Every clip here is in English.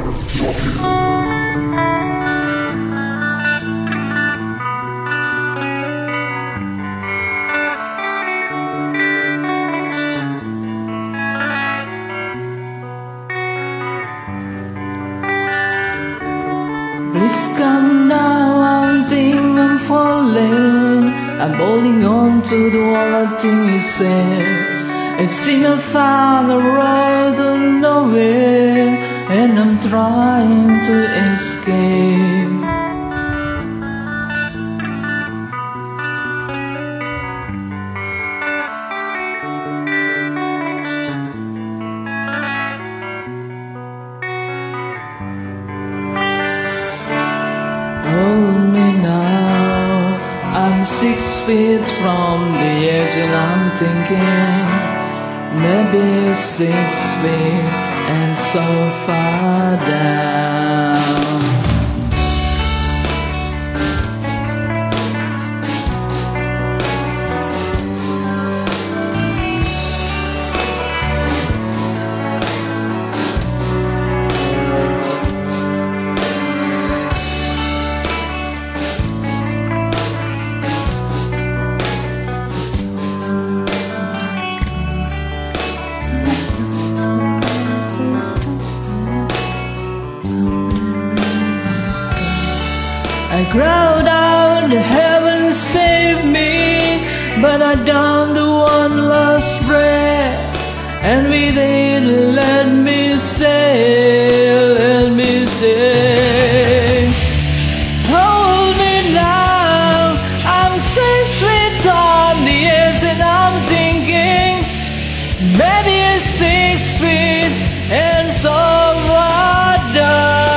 Please come now, I think I'm falling. I'm holding on to the wall, I think you said. It seems I found a road to nowhere, and I'm trying to escape. Hold me now, I'm 6 feet from the edge and I'm thinking maybe 6 feet and so far down. I cried out, heaven save me, but I downed the one last breath, and with it let me say, hold me now, I'm 6 feet on the edge and I'm thinking, maybe it's 6 feet and so far down.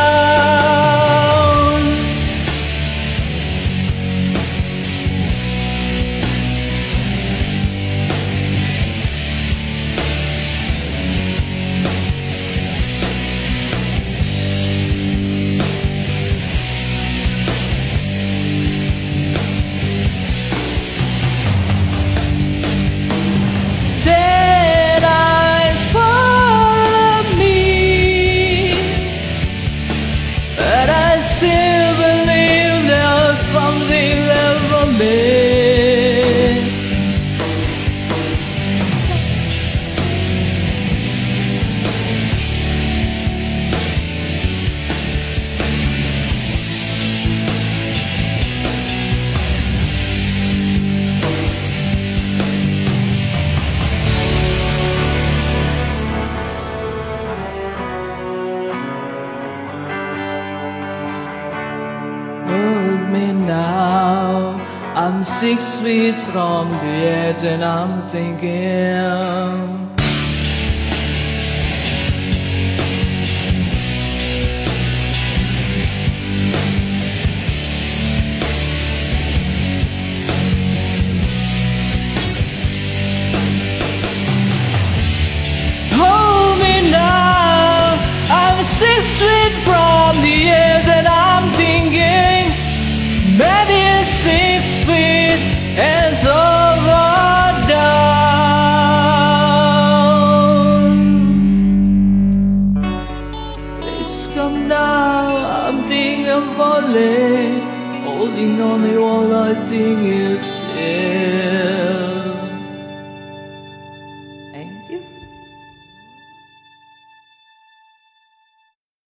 Hold me now, I'm 6 feet from the edge and I'm thinking, hold me now, I'm 6 feet from the edge and I'm thinking, maybe it's 6 feet and so far down. Please come now, I'm thinking I'm falling, holding on to all I think is here.